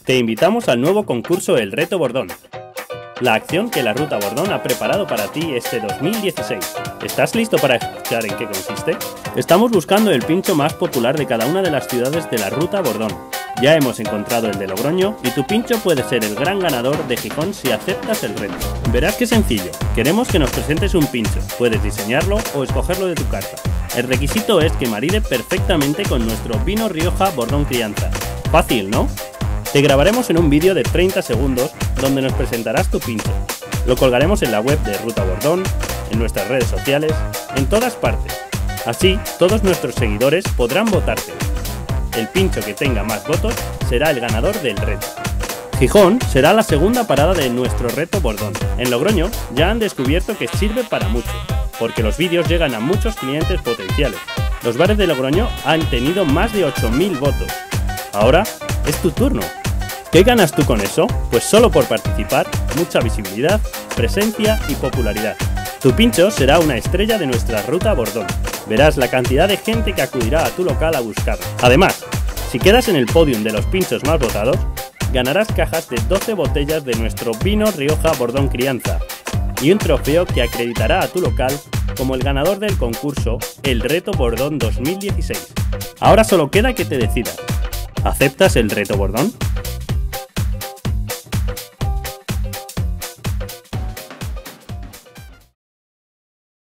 Te invitamos al nuevo concurso El Reto Bordón, la acción que la Ruta Bordón ha preparado para ti este 2016. ¿Estás listo para escuchar en qué consiste? Estamos buscando el pincho más popular de cada una de las ciudades de la Ruta Bordón. Ya hemos encontrado el de Logroño y tu pincho puede ser el gran ganador de Gijón si aceptas el reto. Verás qué sencillo. Queremos que nos presentes un pincho. Puedes diseñarlo o escogerlo de tu carta. El requisito es que maride perfectamente con nuestro vino Rioja Bordón Crianza. Fácil, ¿no? Te grabaremos en un vídeo de 30 segundos donde nos presentarás tu pincho. Lo colgaremos en la web de Ruta Bordón, en nuestras redes sociales, en todas partes. Así, todos nuestros seguidores podrán votarte. El pincho que tenga más votos será el ganador del reto. Gijón será la segunda parada de nuestro reto Bordón. En Logroño ya han descubierto que sirve para mucho, porque los vídeos llegan a muchos clientes potenciales. Los bares de Logroño han tenido más de 8.000 votos. Ahora es tu turno. ¿Qué ganas tú con eso? Pues solo por participar, mucha visibilidad, presencia y popularidad. Tu pincho será una estrella de nuestra Ruta Bordón. Verás la cantidad de gente que acudirá a tu local a buscarlo. Además, si quedas en el podium de los pinchos más votados, ganarás cajas de 12 botellas de nuestro vino Rioja Bordón Crianza y un trofeo que acreditará a tu local como el ganador del concurso El Reto Bordón 2016. Ahora solo queda que te decidas. ¿Aceptas el Reto Bordón?